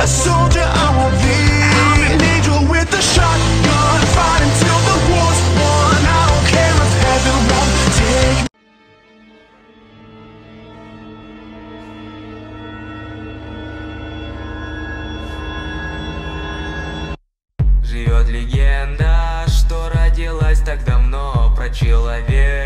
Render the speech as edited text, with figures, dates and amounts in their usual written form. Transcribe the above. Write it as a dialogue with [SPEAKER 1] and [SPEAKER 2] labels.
[SPEAKER 1] A soldier I will be. I'm an angel with a shotgun, fighting till the war's won. I don't care if heaven won't take me.
[SPEAKER 2] Живет легенда, что родилась так давно, про человека,